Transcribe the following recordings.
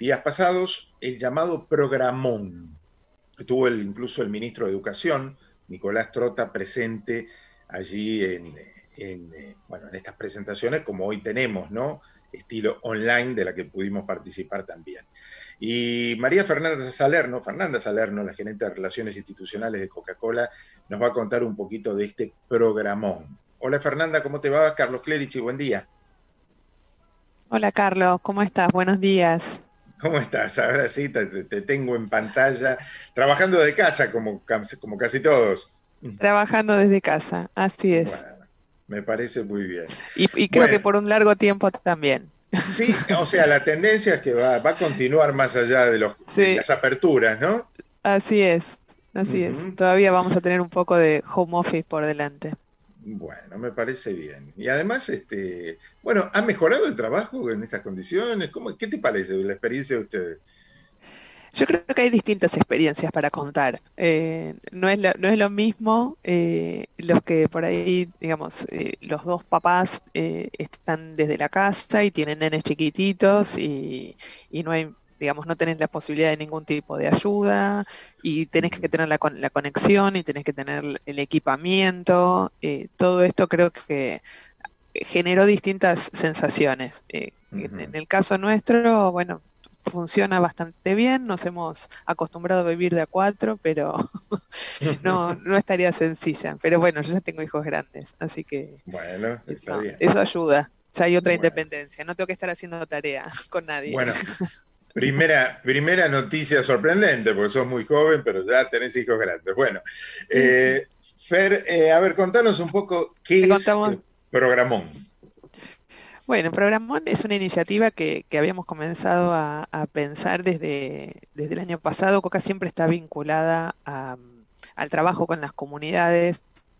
días pasados el llamado programón. Estuvo incluso el ministro de Educación, Nicolás Trota, presente allí bueno, en estas presentaciones, como hoy tenemos, ¿no? Estilo online, de la que pudimos participar también. Y María Fernanda Salerno, la gerente de Relaciones Institucionales de Coca-Cola, nos va a contar un poquito de este programón. Hola Fernanda, ¿cómo te va? Carlos Clerici, buen día. Hola Carlos, ¿cómo estás? Buenos días. ¿Cómo estás? Ahora sí, te tengo en pantalla, trabajando de casa como casi todos. Trabajando desde casa, así es. Bueno, me parece muy bien. Y creo que Bueno, por un largo tiempo también. sí, o sea, la tendencia es que va a continuar más allá de Sí, las aperturas, ¿no? así es, así es. Ujú. Todavía vamos a tener un poco de home office por delante. Bueno, me parece bien. Y además, bueno, ¿ha mejorado el trabajo en estas condiciones? ¿Qué te parece la experiencia de ustedes? Yo creo que hay distintas experiencias para contar. No es lo mismo los que por ahí, digamos, los dos papás están desde la casa y tienen nenes chiquititos y no hay, digamos, no tenés la posibilidad de ningún tipo de ayuda y tenés que Ujú, tener la conexión y tenés que tener el equipamiento. Todo esto creo que generó distintas sensaciones. En ujú. el caso nuestro, bueno, funciona bastante bien, nos hemos acostumbrado a vivir de a cuatro, pero no es tarea sencilla. Pero bueno, yo ya tengo hijos grandes, así que Bueno, está bien. eso ayuda. Ya hay otra Bueno, independencia, no tengo que estar haciendo tarea con nadie. bueno, primera noticia sorprendente, porque sos muy joven, pero ya tenés hijos grandes. Bueno, eh, Fer, a ver, contanos un poco Te qué es contamos. Programón. Bueno, Programón es una iniciativa que habíamos comenzado a pensar desde el año pasado. Coca siempre está vinculada al trabajo con las comunidades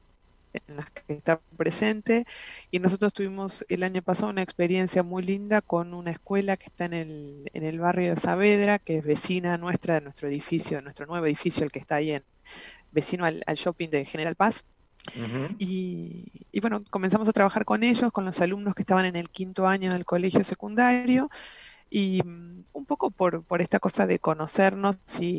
en las que está presente y nosotros tuvimos el año pasado una experiencia muy linda con una escuela que está en el barrio de Saavedra, que es vecina nuestra de nuestro edificio, nuestro nuevo edificio, el que está ahí vecino al shopping de General Paz. Ujú. Y bueno, comenzamos a trabajar con ellos, con los alumnos que estaban en el quinto año del colegio secundario, y un poco por esta cosa de conocernos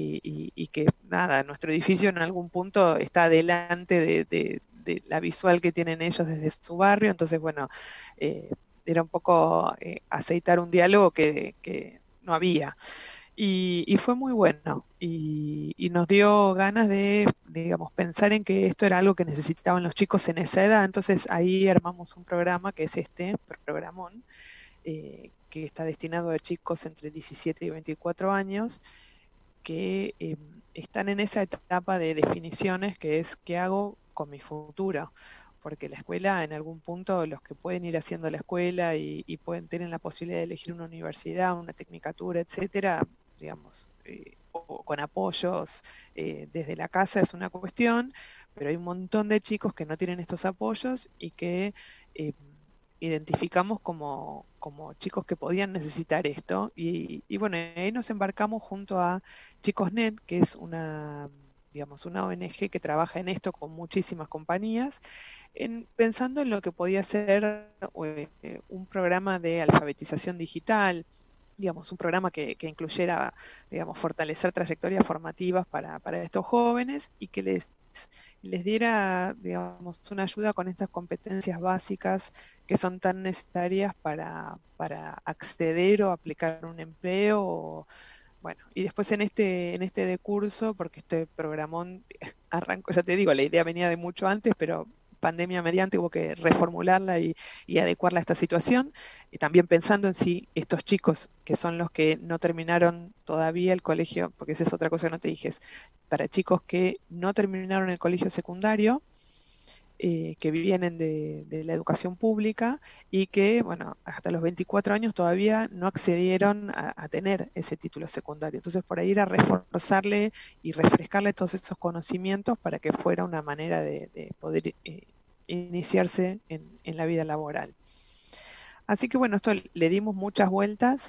y que nada, nuestro edificio en algún punto está delante de la visual que tienen ellos desde su barrio, entonces bueno, eh, era un poco aceitar un diálogo que no había. Y fue muy bueno y nos dio ganas de, digamos, pensar en que esto era algo que necesitaban los chicos en esa edad. Entonces ahí armamos un programa que es este programón, que está destinado a chicos entre 17 y 24 años que están en esa etapa de definiciones que es qué hago con mi futuro. Porque la escuela, en algún punto, los que pueden ir haciendo la escuela y pueden tener la posibilidad de elegir una universidad, una tecnicatura, etcétera, digamos, o con apoyos desde la casa es una cuestión, pero hay un montón de chicos que no tienen estos apoyos y que identificamos como chicos que podían necesitar esto. Y bueno, ahí nos embarcamos junto a ChicosNet, que es digamos, una ONG que trabaja en esto con muchísimas compañías, pensando en lo que podía ser un programa de alfabetización digital, digamos, un programa que incluyera, digamos, fortalecer trayectorias formativas para estos jóvenes y que les diera, digamos, una ayuda con estas competencias básicas que son tan necesarias para acceder o aplicar un empleo. Bueno, y después en este de curso, porque este programón arrancó, ya te digo, la idea venía de mucho antes, pero pandemia mediante hubo que reformularla y adecuarla a esta situación. Y también pensando en si estos chicos, que son los que no terminaron todavía el colegio, porque esa es otra cosa que no te dije, es para chicos que no terminaron el colegio secundario, que vienen de la educación pública y que, bueno, hasta los 24 años todavía no accedieron a tener ese título secundario. Entonces, por ahí era reforzarle y refrescarle todos esos conocimientos para que fuera una manera de poder iniciarse en la vida laboral. Así que, bueno, esto le dimos muchas vueltas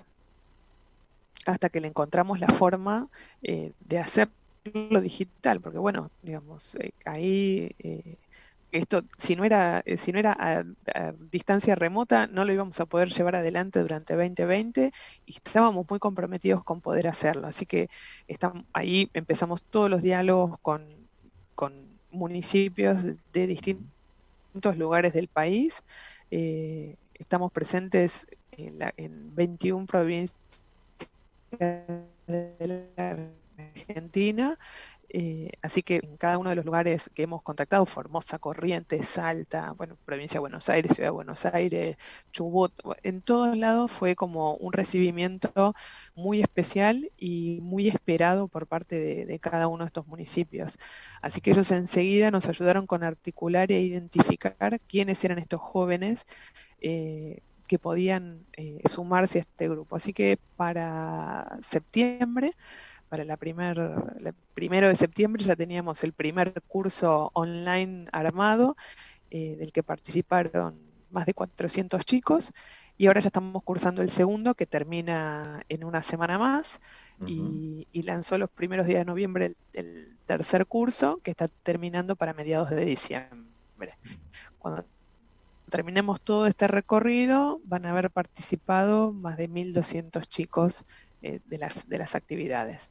hasta que le encontramos la forma de hacerlo digital, porque, bueno, digamos, ahí esto, si no era a distancia remota, no lo íbamos a poder llevar adelante durante 2020 y estábamos muy comprometidos con poder hacerlo. Así que ahí empezamos todos los diálogos con municipios de distintos lugares del país. Estamos presentes en 21 provincias de la Argentina. Así que en cada uno de los lugares que hemos contactado, Formosa, Corrientes, Salta, bueno, provincia de Buenos Aires, Ciudad de Buenos Aires, Chubut, en todos lados fue como un recibimiento muy especial y muy esperado por parte de cada uno de estos municipios. Así que ellos enseguida nos ayudaron con articular e identificar quiénes eran estos jóvenes que podían sumarse a este grupo. Así que para septiembre, para el 1 de septiembre ya teníamos el primer curso online armado, del que participaron más de 400 chicos, y ahora ya estamos cursando el segundo, que termina en una semana más, y lanzó los primeros días de noviembre el tercer curso, que está terminando para mediados de diciembre. Cuando terminemos todo este recorrido, van a haber participado más de 1.200 chicos de las actividades.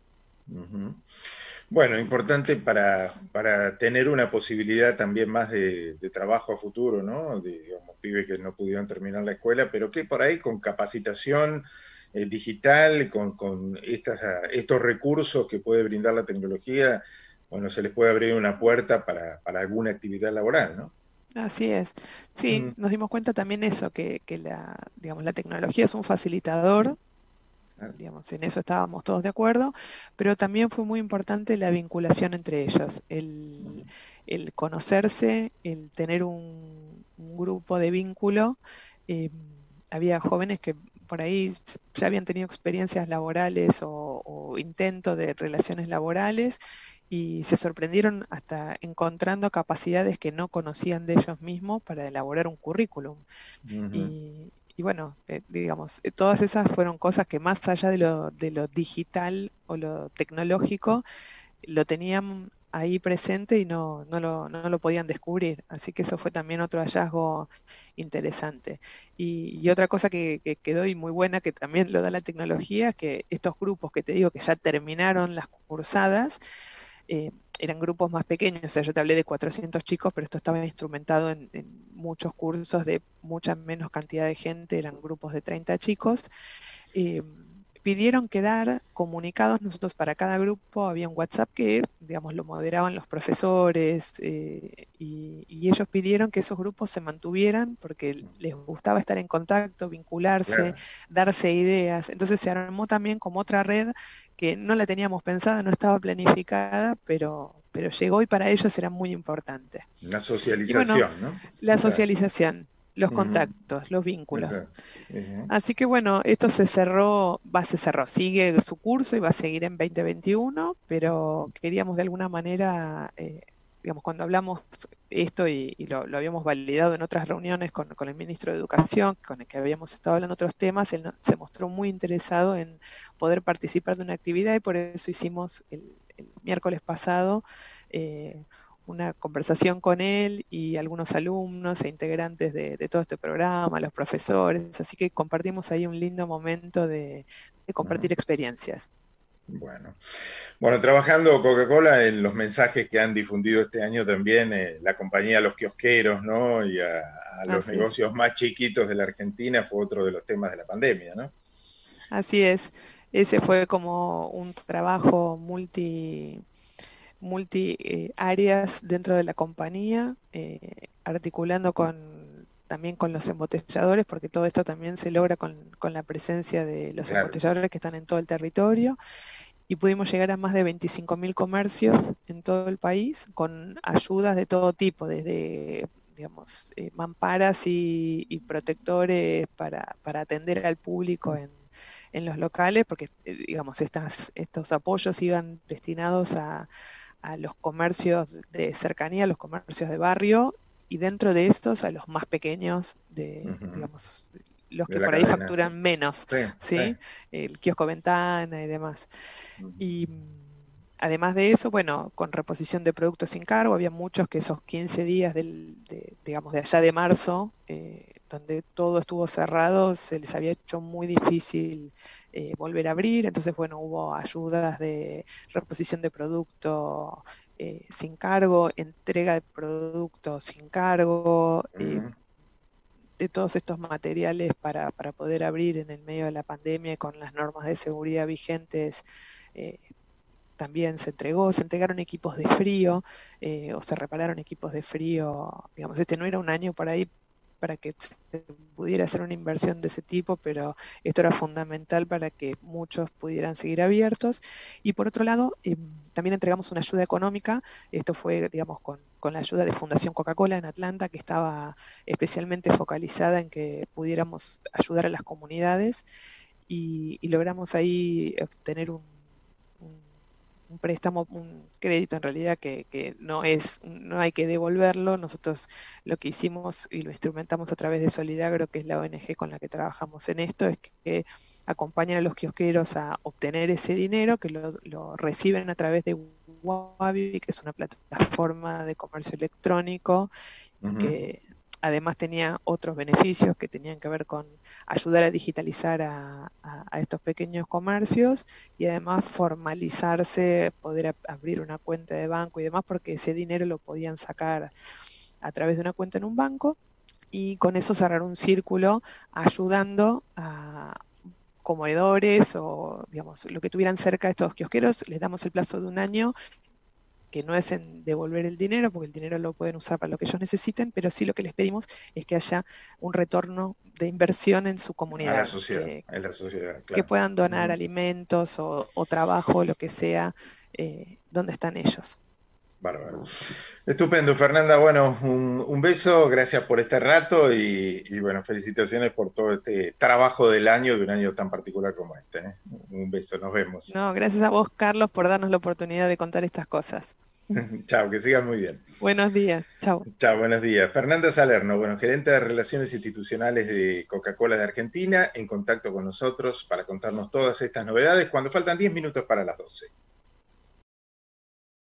Bueno, importante para tener una posibilidad también más de trabajo a futuro, ¿no? Digamos, pibes que no pudieron terminar la escuela, pero que por ahí con capacitación digital, con estos recursos que puede brindar la tecnología, bueno, se les puede abrir una puerta para alguna actividad laboral, ¿no? Así es. Sí, nos dimos cuenta también eso, que digamos, la tecnología es un facilitador. Digamos, en eso estábamos todos de acuerdo, pero también fue muy importante la vinculación entre ellos, el conocerse, el tener un grupo de vínculo. Había jóvenes que por ahí ya habían tenido experiencias laborales o intento de relaciones laborales y se sorprendieron hasta encontrando capacidades que no conocían de ellos mismos para elaborar un currículum. Y bueno, digamos, todas esas fueron cosas que más allá de lo digital o lo tecnológico, lo tenían ahí presente y no lo podían descubrir. Así que eso fue también otro hallazgo interesante. Y otra cosa que quedó y muy buena, que también lo da la tecnología, es que estos grupos que te digo que ya terminaron las cursadas, eran grupos más pequeños. O sea, yo te hablé de 400 chicos, pero esto estaba instrumentado en muchos cursos de mucha menos cantidad de gente, eran grupos de 30 chicos. Pidieron quedar comunicados. Nosotros para cada grupo había un WhatsApp que, digamos, lo moderaban los profesores, y ellos pidieron que esos grupos se mantuvieran porque les gustaba estar en contacto, vincularse, darse ideas. Entonces se armó también como otra red que no la teníamos pensada, no estaba planificada, pero llegó y para ellos era muy importante. La socialización, bueno, ¿no? La socialización, los contactos, los vínculos. Así que bueno, esto se cerró, sigue su curso y va a seguir en 2021, pero queríamos de alguna manera, digamos, cuando hablamos esto y lo habíamos validado en otras reuniones con el ministro de Educación, con el que habíamos estado hablando de otros temas, él se mostró muy interesado en poder participar de una actividad y por eso hicimos el miércoles pasado una conversación con él y algunos alumnos e integrantes de todo este programa, los profesores, así que compartimos ahí un lindo momento de compartir experiencias. Bueno, trabajando Coca-Cola en los mensajes que han difundido este año también, la compañía a los kiosqueros, ¿no? Y a los negocios más chiquitos de la Argentina fue otro de los temas de la pandemia, ¿no? Así es, ese fue como un trabajo multi áreas dentro de la compañía, articulando también con los embotelladores, porque todo esto también se logra con la presencia de los embotelladores que están en todo el territorio, y pudimos llegar a más de 25.000 comercios en todo el país, con ayudas de todo tipo, desde, digamos, mamparas y protectores para atender al público en los locales, porque, digamos, estos apoyos iban destinados a los comercios de cercanía, a los comercios de barrio, y dentro de estos a los más pequeños, digamos, los que por ahí facturan menos, ¿sí? El kiosco ventana y demás. Y además de eso, bueno, con reposición de productos sin cargo, había muchos que esos 15 días digamos, de allá de marzo, donde todo estuvo cerrado, se les había hecho muy difícil volver a abrir, entonces, bueno, hubo ayudas de reposición de producto sin cargo, entrega de productos sin cargo, de todos estos materiales para poder abrir en el medio de la pandemia con las normas de seguridad vigentes. También se entregaron equipos de frío, o se repararon equipos de frío. Digamos, este no era un año por ahí para que se pudiera hacer una inversión de ese tipo, pero esto era fundamental para que muchos pudieran seguir abiertos. Y por otro lado, también entregamos una ayuda económica. Esto fue, digamos, con la ayuda de Fundación Coca-Cola en Atlanta, que estaba especialmente focalizada en que pudiéramos ayudar a las comunidades, y logramos ahí obtener un préstamo, un crédito en realidad que no hay que devolverlo. Nosotros lo que hicimos y lo instrumentamos a través de Solidagro, que es la ONG con la que trabajamos en esto, es que acompañan a los kiosqueros a obtener ese dinero, que lo reciben a través de Wabi, que es una plataforma de comercio electrónico, que además tenía otros beneficios que tenían que ver con ayudar a digitalizar a estos pequeños comercios, y además formalizarse, poder abrir una cuenta de banco y demás, porque ese dinero lo podían sacar a través de una cuenta en un banco, y con eso cerrar un círculo ayudando a comedores o, digamos, lo que tuvieran cerca de estos kiosqueros. Les damos el plazo de un año, que no es en devolver el dinero, porque el dinero lo pueden usar para lo que ellos necesiten, pero sí lo que les pedimos es que haya un retorno de inversión en su comunidad. A la sociedad, en la sociedad, claro. Que puedan donar alimentos o trabajo, lo que sea, donde están ellos. Bárbaro. Estupendo, Fernanda. Bueno, un beso, gracias por este rato y bueno, felicitaciones por todo este trabajo del año, de un año tan particular como este. Un beso, nos vemos. No, gracias a vos, Carlos, por darnos la oportunidad de contar estas cosas. Chao, que sigas muy bien. Buenos días, chao. Chao, buenos días. Fernanda Salerno, bueno, gerente de Relaciones Institucionales de Coca-Cola de Argentina, en contacto con nosotros para contarnos todas estas novedades cuando faltan 10 minutos para las 12.